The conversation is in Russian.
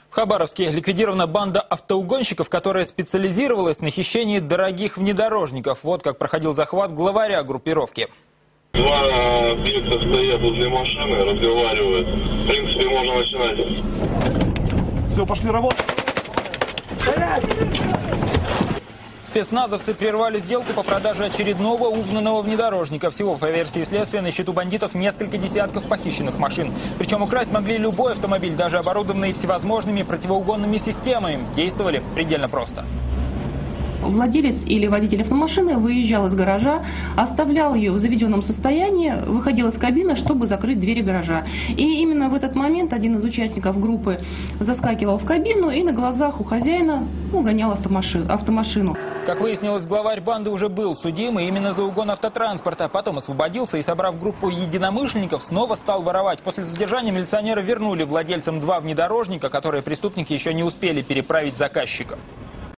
В Хабаровске ликвидирована банда автоугонщиков, которая специализировалась на хищении дорогих внедорожников. Вот как проходил захват главаря группировки. Два объекта стоят возле машины, разговаривают. В принципе, можно начинать. Все, пошли работать. Спецназовцы прервали сделку по продаже очередного угнанного внедорожника. Всего, по версии следствия, на счету бандитов несколько десятков похищенных машин. Причем украсть могли любой автомобиль, даже оборудованный всевозможными противоугонными системами. Действовали предельно просто. Владелец или водитель автомашины выезжал из гаража, оставлял ее в заведенном состоянии, выходил из кабины, чтобы закрыть двери гаража. И именно в этот момент один из участников группы заскакивал в кабину и на глазах у хозяина угонял автомашину. Как выяснилось, главарь банды уже был судим именно за угон автотранспорта. Потом освободился и, собрав группу единомышленников, снова стал воровать. После задержания милиционеры вернули владельцам два внедорожника, которые преступники еще не успели переправить заказчикам.